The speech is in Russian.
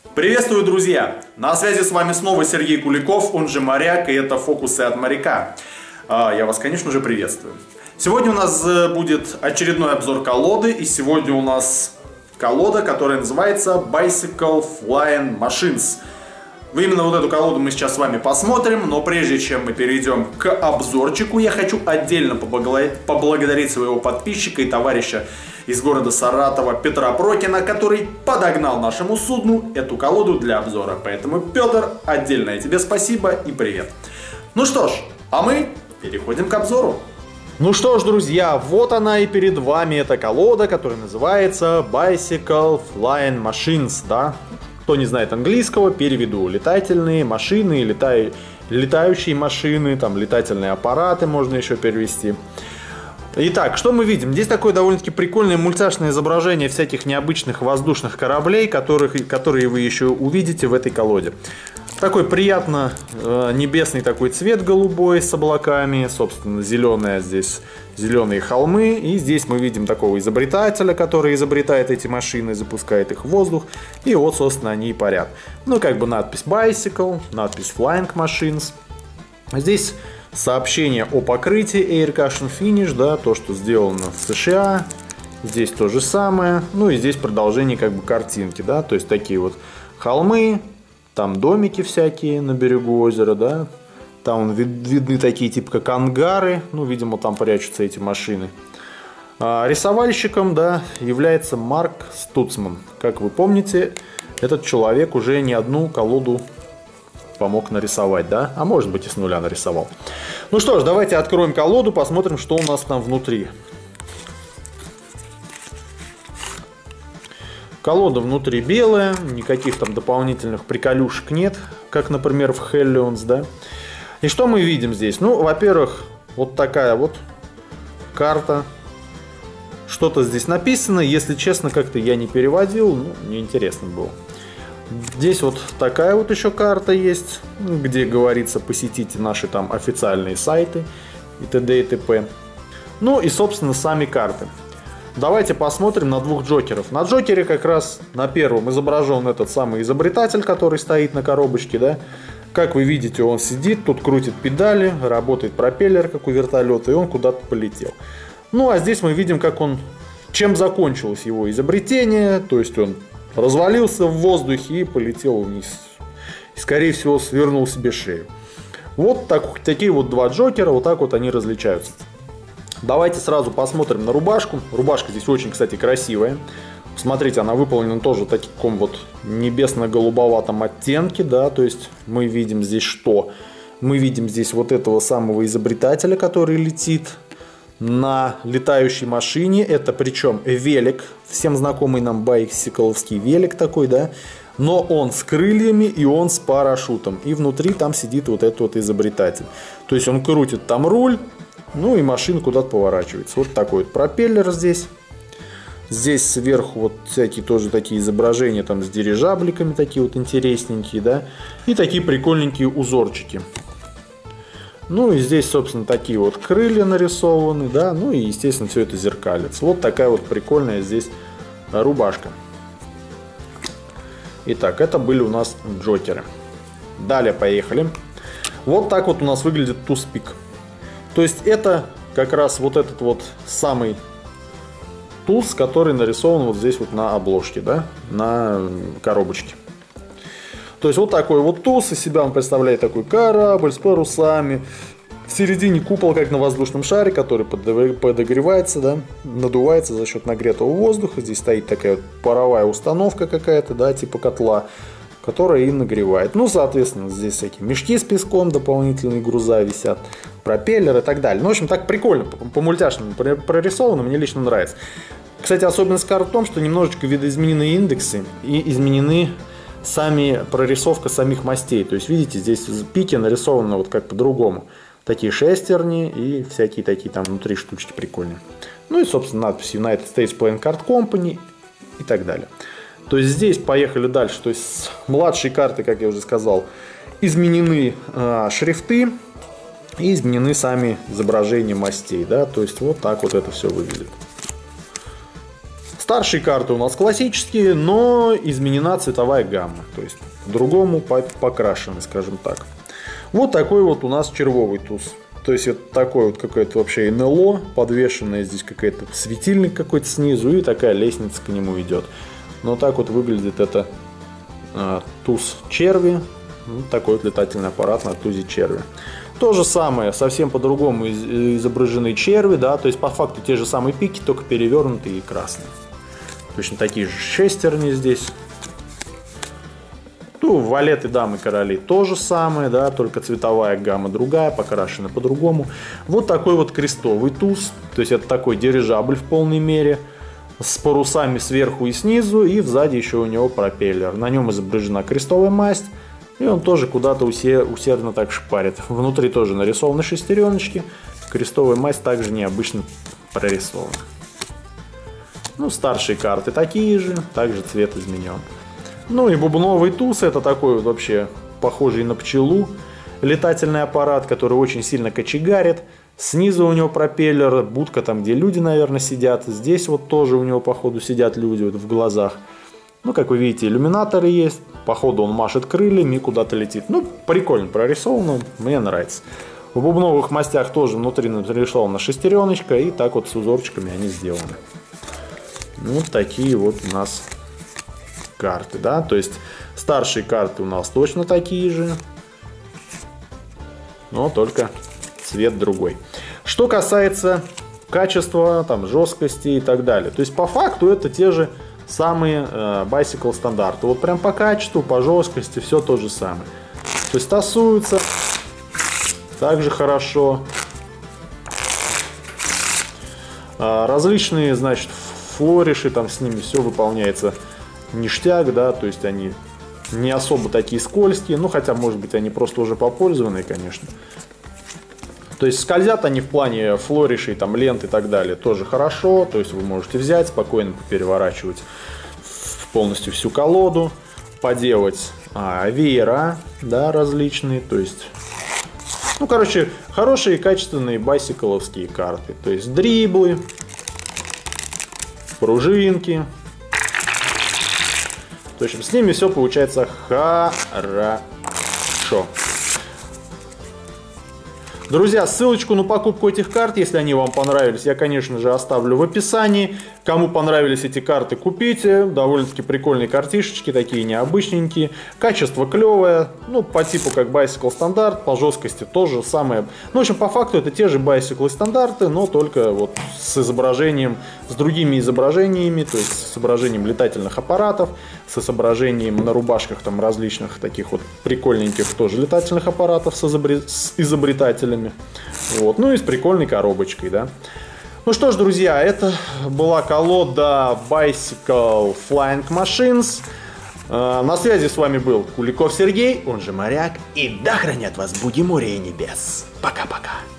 Приветствую, друзья! На связи с вами снова Сергей Куликов, он же Моряк, и это «Фокусы от моряка». Я вас, конечно же, приветствую. Сегодня у нас будет очередной обзор колоды, и сегодня у нас колода, которая называется Bicycle Flying Machines. Именно вот эту колоду мы сейчас с вами посмотрим, но прежде чем мы перейдем к обзорчику, я хочу отдельно поблагодарить своего подписчика и товарища из города Саратова Петра Прокина, который подогнал нашему судну эту колоду для обзора. Поэтому, Петр, отдельное тебе спасибо и привет. Ну что ж, а мы переходим к обзору. Ну что ж, друзья, вот она и перед вами эта колода, которая называется Bicycle Flying Machines, да? Кто не знает английского, переведу: летательные машины, летающие машины, там летательные аппараты можно еще перевести. Итак, что мы видим? Здесь такое довольно-таки прикольное мультяшное изображение всяких необычных воздушных кораблей, которые вы еще увидите в этой колоде. Такой приятно небесный такой цвет голубой с облаками, собственно, зеленые здесь зеленые холмы. И здесь мы видим такого изобретателя, который изобретает эти машины, запускает их в воздух. И вот, собственно, они и парят. Ну, как бы надпись Bicycle, надпись Flying Machines. Здесь сообщение о покрытии Air Cushion Finish, да, то, что сделано в США. Здесь то же самое. Ну и здесь продолжение как бы картинки, да, то есть такие вот холмы. Там домики всякие на берегу озера, да. Там видны такие типа как ангары. Ну, видимо, там прячутся эти машины. Рисовальщиком, да, является Марк Стуцман. Как вы помните, этот человек уже не одну колоду помог нарисовать, да. А может быть и с нуля нарисовал. Ну что ж, давайте откроем колоду, посмотрим, что у нас там внутри. Колода внутри белая, никаких там дополнительных приколюшек нет, как, например, в Hellions, да. И что мы видим здесь? Ну, во-первых, вот такая вот карта. Что-то здесь написано, если честно, как-то я не переводил, ну, неинтересно было. Здесь вот такая вот еще карта есть, где говорится: посетите наши там официальные сайты и т.д. и т.п. Ну и, собственно, сами карты. Давайте посмотрим на двух джокеров. На джокере как раз на первом изображен этот самый изобретатель, который стоит на коробочке, да. Как вы видите, он сидит, тут крутит педали, работает пропеллер, как у вертолета, и он куда-то полетел. Ну а здесь мы видим, как он, чем закончилось его изобретение, то есть он развалился в воздухе и полетел вниз. И, скорее всего, свернул себе шею. Вот такие вот два джокера, вот так вот они различаются. Давайте сразу посмотрим на рубашку. Рубашка здесь очень, кстати, красивая. Смотрите, она выполнена тоже в таком вот небесно-голубоватом оттенке, да, то есть мы видим здесь что? Мы видим здесь вот этого самого изобретателя, который летит на летающей машине. Это причем велик, всем знакомый нам байсикловский велик такой, да, но он с крыльями и он с парашютом. И внутри там сидит вот этот вот изобретатель. То есть он крутит там руль. Ну и машина куда-то поворачивается. Вот такой вот пропеллер здесь. Здесь сверху вот всякие тоже такие изображения там с дирижабликами, такие вот интересненькие, да. И такие прикольненькие узорчики. Ну и здесь, собственно, такие вот крылья нарисованы, да. Ну и, естественно, все это зеркалится. Вот такая вот прикольная здесь рубашка. Итак, это были у нас джокеры. Далее поехали. Вот так вот у нас выглядит туз-пик. То есть это как раз вот этот вот самый туз, который нарисован вот здесь вот на обложке, да, на коробочке. То есть вот такой вот туз, из себя он представляет такой корабль с парусами. В середине купол, как на воздушном шаре, который подогревается, да, надувается за счет нагретого воздуха. Здесь стоит такая вот паровая установка какая-то, да, типа котла, которая и нагревает. Ну, соответственно, здесь всякие мешки с песком, дополнительные груза висят, пропеллер и так далее. Ну, в общем, так прикольно, по-мультяшному прорисовано, мне лично нравится. Кстати, особенность карт в том, что немножечко видоизменены индексы и изменены сами прорисовка самих мастей. То есть, видите, здесь пики нарисованы вот как по-другому. Такие шестерни и всякие такие там внутри штучки прикольные. Ну и, собственно, надпись United States Playing Card Company и так далее. То есть здесь поехали дальше. То есть с младшей карты, как я уже сказал, изменены шрифты и изменены сами изображения мастей. Да? То есть вот так вот это все выглядит. Старшие карты у нас классические, но изменена цветовая гамма. То есть по-другому покрашены, скажем так. Вот такой вот у нас червовый туз. То есть это такой вот какое-то вообще НЛО, подвешенное здесь какой-то светильник какой-то снизу, и такая лестница к нему идет. Но так вот выглядит это туз черви. Вот такой вот летательный аппарат на тузе черви. То же самое, совсем по-другому изображены черви, да, то есть по факту те же самые пики, только перевернутые и красные. Точно такие же шестерни здесь. Ну, валеты, дамы, короли то же самое, да, только цветовая гамма другая, покрашена по-другому. Вот такой вот крестовый туз, то есть это такой дирижабль в полной мере, с парусами сверху и снизу, и сзади еще у него пропеллер. На нем изображена крестовая масть, и он тоже куда-то усердно так шпарит. Внутри тоже нарисованы шестереночки, крестовая масть также необычно прорисована. Ну, старшие карты такие же, также цвет изменен. Ну и бубновый туз, это такой вот вообще похожий на пчелу летательный аппарат, который очень сильно кочегарит. Снизу у него пропеллер, будка там, где люди, наверное, сидят. Здесь вот тоже у него, походу, сидят люди вот в глазах. Ну, как вы видите, иллюминаторы есть. Походу он машет крыльями и куда-то летит. Ну, прикольно прорисовано, мне нравится. В бубновых мастях тоже внутри нарисована шестереночка, и так вот с узорчиками они сделаны. Вот такие вот у нас карты, да, то есть старшие карты у нас точно такие же, но только цвет другой. Что касается качества, там, жесткости и так далее, то есть по факту это те же самые Bicycle стандарты, вот прям по качеству, по жесткости все то же самое, то есть тасуются также хорошо, различные, значит, флориши, там с ними все выполняется ништяк, да, то есть они не особо такие скользкие, ну хотя, может быть, они просто уже попользованные, конечно. То есть скользят они в плане флоришей, там, лент и так далее тоже хорошо, то есть вы можете взять, спокойно переворачивать полностью всю колоду, поделать веера, да, различные, то есть, ну, короче, хорошие качественные байсикловские карты, то есть дриблы, пружинки. В общем, с ними все получается хорошо. Друзья, ссылочку на покупку этих карт, если они вам понравились, я, конечно же, оставлю в описании. Кому понравились эти карты, купите. Довольно-таки прикольные картишечки, такие необычненькие. Качество клевое, ну, по типу как Bicycle стандарт, по жесткости тоже самое. Ну, в общем, по факту это те же Bicycle стандарты, но только вот с изображением, с другими изображениями, то есть с изображением летательных аппаратов, с изображением на рубашках там различных таких вот прикольненьких тоже летательных аппаратов с изобретателями. Вот. Ну и с прикольной коробочкой, да. Ну что ж, друзья, это была колода Bicycle Flying Machines. На связи с вами был Куликов Сергей, он же Моряк. И да хранят вас буги, море и небес. Пока-пока.